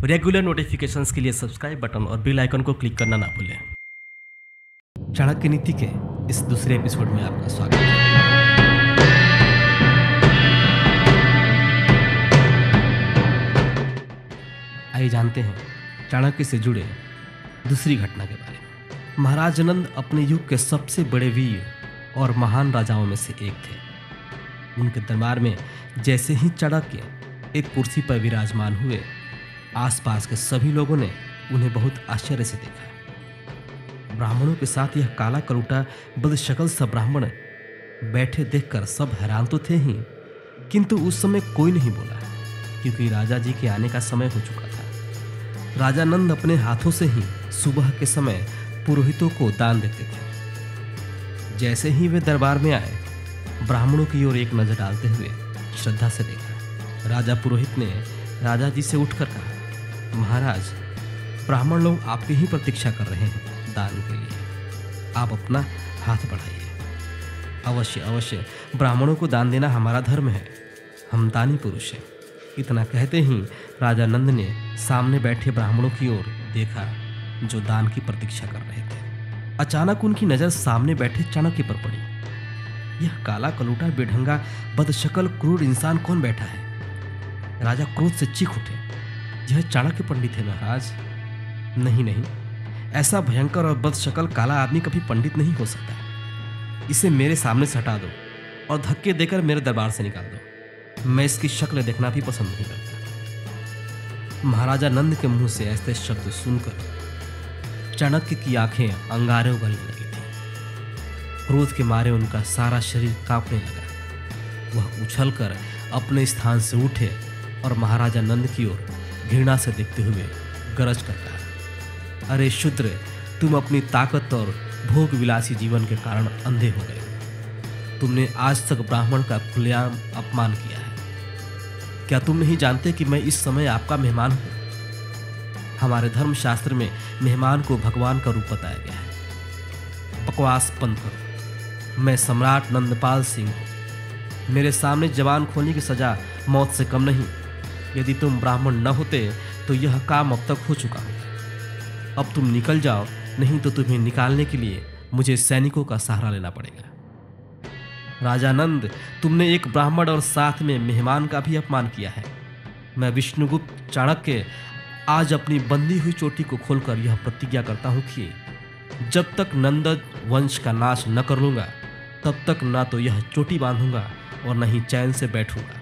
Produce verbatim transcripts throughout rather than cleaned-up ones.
Regular notifications के लिए subscribe button और बेल आइकन को क्लिक करना ना भूलें। चाणक्य नीति के इस दूसरे एपिसोड में आपका स्वागत है। आइए जानते हैं चाणक्य से जुड़े दूसरी घटना के बारे में। महाराज नंद अपने युग के सबसे बड़े वीर और महान राजाओं में से एक थे। उनके दरबार में जैसे ही चाणक्य एक कुर्सी पर विराजमान हुए, आसपास के सभी लोगों ने उन्हें बहुत आश्चर्य से देखा। ब्राह्मणों के साथ यह काला कलूटा बदशक्ल सा ब्राह्मण बैठे देखकर सब हैरान तो थे ही, किंतु उस समय कोई नहीं बोला, क्योंकि राजा जी के आने का समय हो चुका था। राजा नंद अपने हाथों से ही सुबह के समय पुरोहितों को दान देते थे। जैसे ही वे दरबार में आए, ब्राह्मणों की ओर एक नजर डालते हुए श्रद्धा से देखा। राजा पुरोहित ने राजा जी से उठकर कहा, महाराज, ब्राह्मण लोग आपकी ही प्रतीक्षा कर रहे हैं दान के लिए, आप अपना हाथ बढ़ाइए। अवश्य अवश्य, ब्राह्मणों को दान देना हमारा धर्म है, हम दानी पुरुष हैं। इतना कहते ही राजा नंद ने सामने बैठे ब्राह्मणों की ओर देखा जो दान की प्रतीक्षा कर रहे थे। अचानक उनकी नजर सामने बैठे चाणक्य पर पड़ी। यह काला कलूटा बेढंगा बदशक्ल क्रूर इंसान कौन बैठा है? राजा क्रोध से चीख उठे, यह चाणक्य पंडित है महाराज। नहीं नहीं, ऐसा भयंकर और बदशक्ल काला आदमी कभी पंडित नहीं हो सकता। इसे मेरे सामने से हटा दो और धक्के देकर मेरे दरबार से निकाल दो। मैं इसकी शक्ल देखना भी पसंद नहीं करता। महाराजा नंद के मुंह से ऐसे शब्द सुनकर चाणक्य की आंखें अंगारे उगलने लगी थी। क्रोध के मारे उनका सारा शरीर कांपने लगा। वह उछलकर अपने स्थान से उठे और महाराजा नंद की ओर घृणा से देखते हुए गरज कर कहा, अरे शूद्र, तुम अपनी ताकत और भोग विलासी जीवन के कारण अंधे हो गए। तुमने आज तक ब्राह्मण का खुलेआम अपमान किया है। क्या तुम नहीं जानते कि मैं इस समय आपका मेहमान हूं? हमारे धर्मशास्त्र में मेहमान को भगवान का रूप बताया गया है। बकवास बंद करो। मैं सम्राट नंदपाल सिंह हूं। मेरे सामने जवान खोने की सजा मौत से कम नहीं। यदि तुम ब्राह्मण न होते तो यह काम अब तक हो चुका होता। अब तुम निकल जाओ, नहीं तो तुम्हें निकालने के लिए मुझे सैनिकों का सहारा लेना पड़ेगा। राजा नंद, तुमने एक ब्राह्मण और साथ में मेहमान का भी अपमान किया है। मैं विष्णुगुप्त चाणक्य आज अपनी बंधी हुई चोटी को खोलकर यह प्रतिज्ञा करता हूं कि जब तक नंद वंश का नाश न कर लूंगा, तब तक न तो यह चोटी बांधूंगा और न ही चैन से बैठूंगा।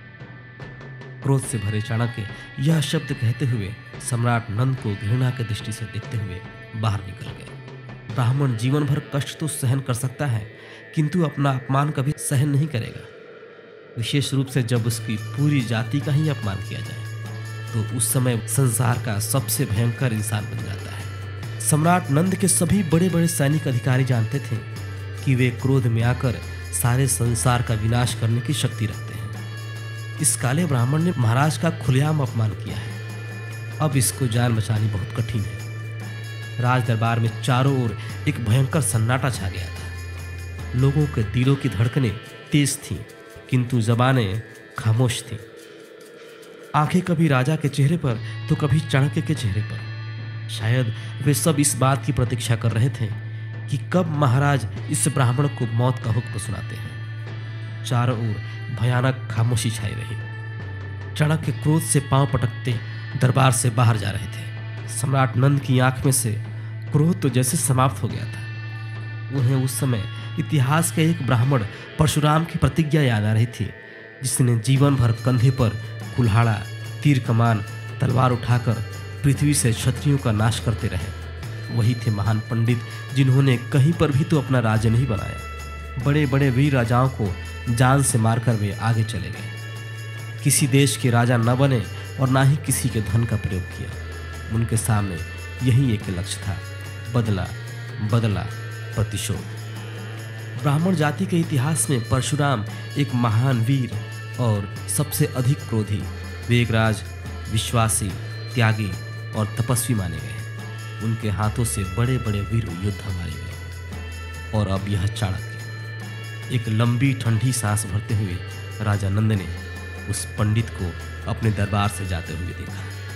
क्रोध से भरे चाणक्य यह शब्द कहते हुए सम्राट नंद को घृणा की दृष्टि से देखते हुए बाहर निकल गए। ब्राह्मण जीवन भर कष्ट तो सहन कर सकता है, किंतु अपना अपमान कभी सहन नहीं करेगा, विशेष रूप से जब उसकी पूरी जाति का ही अपमान किया जाए, तो उस समय संसार का सबसे भयंकर इंसान बन जाता है। सम्राट नंद के सभी बड़े बड़े सैनिक अधिकारी जानते थे कि वे क्रोध में आकर सारे संसार का विनाश करने की शक्ति रखते हैं। इस काले ब्राह्मण ने महाराज का खुलेआम अपमान किया है। अब इसको जान बचानी बहुत कठिन है। राज दरबार में चारों ओर एक भयंकर सन्नाटा छा गया था। लोगों के दिलों की धड़कनें तेज थीं, किंतु जबानें खामोश थीं। आंखें कभी राजा के चेहरे पर तो कभी चाणक्य के चेहरे पर। शायद वे सब इस बात की प्रतीक्षा कर रहे थे कि कब महाराज इस ब्राह्मण को मौत का हुक्म सुनाते हैं। चारों ओर भयानक खामोशी छाई रही। चाणक्य क्रोध से पांव पटकते दरबार से बाहर जा रहे थे। सम्राट नंद की आंख में से क्रोध तो जैसे समाप्त हो गया था। उन्हें उस समय इतिहास के एक ब्राह्मण परशुराम की प्रतिज्ञा याद आ रही थी, जिसने जीवन भर कंधे पर कुल्हाड़ा, तीर कमान, तलवार उठाकर पृथ्वी से क्षत्रियों का नाश करते रहे। वही थे महान पंडित जिन्होंने कहीं पर भी तो अपना राज्य नहीं बनाया। बड़े बड़े वीर राजाओं को जान से मारकर वे आगे चले गए। किसी देश के राजा न बने और ना ही किसी के धन का प्रयोग किया। उनके सामने यही एक लक्ष्य था, बदला, बदला, प्रतिशोध। ब्राह्मण जाति के इतिहास में परशुराम एक महान वीर और सबसे अधिक क्रोधी, वेगराज, विश्वासी, त्यागी और तपस्वी माने गए। उनके हाथों से बड़े बड़े वीर योद्धा मारे गए। और अब यह चाणक्य। एक लंबी ठंडी सांस भरते हुए राजा नंद ने उस पंडित को अपने दरबार से जाते हुए देखा।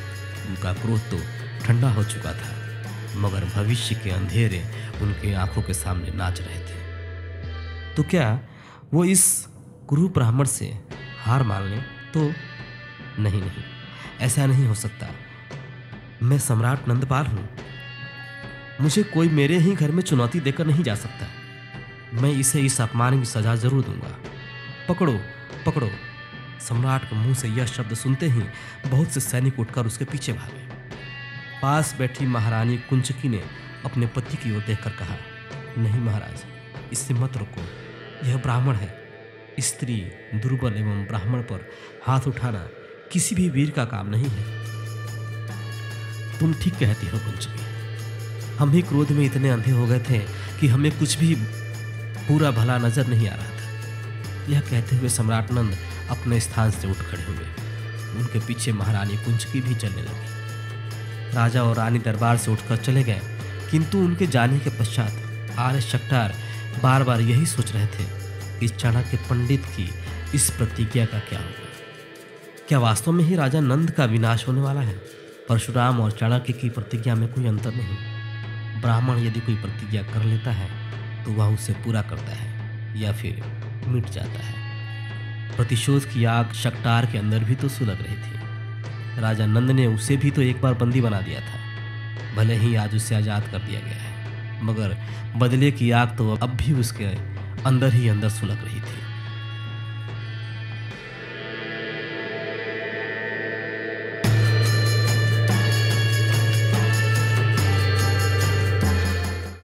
उनका क्रोध तो ठंडा हो चुका था, मगर भविष्य के अंधेरे उनकी आंखों के सामने नाच रहे थे। तो क्या वो इस कुरु ब्राह्मण से हार मान लें? तो नहीं नहीं, ऐसा नहीं हो सकता। मैं सम्राट नंदपाल हूँ, मुझे कोई मेरे ही घर में चुनौती देकर नहीं जा सकता। मैं इसे इस अपमान की सजा जरूर दूंगा। पकड़ो पकड़ो। सम्राट के मुंह से यह शब्द सुनते ही बहुत से सैनिक उठकर उसके पीछे भागे। पास बैठी महारानी कुंचकी ने अपने पति की ओर देखकर कहा, नहीं महाराज, इससे मत रोको। यह ब्राह्मण है। स्त्री, दुर्बल एवं ब्राह्मण पर हाथ उठाना किसी भी वीर का काम नहीं है। तुम ठीक कहती हो कुंचकी, हम ही क्रोध में इतने अंधे हो गए थे कि हमें कुछ भी पूरा भला नजर नहीं आ रहा था। यह कहते हुए सम्राट नंद अपने स्थान से उठ खड़े हुए। उनके पीछे महारानी कुंचकी भी चलने लगी। राजा और रानी दरबार से उठकर चले गए, किंतु उनके जाने के पश्चात आर्य शक्टार बार बार यही सोच रहे थे कि चाणक्य पंडित की इस प्रतिज्ञा का क्या होगा। क्या वास्तव में ही राजा नंद का विनाश होने वाला है? परशुराम और चाणक्य की प्रतिज्ञा में कोई अंतर नहीं। ब्राह्मण यदि कोई प्रतिज्ञा कर लेता है तो वह उसे पूरा करता है या फिर मिट जाता है। प्रतिशोध की आग शक्टार के अंदर भी तो सुलग रही थी। राजा नंद ने उसे भी तो एक बार बंदी बना दिया था। भले ही आज उसे आज़ाद कर दिया गया है, मगर बदले की आग तो अब भी उसके अंदर ही अंदर सुलग रही थी।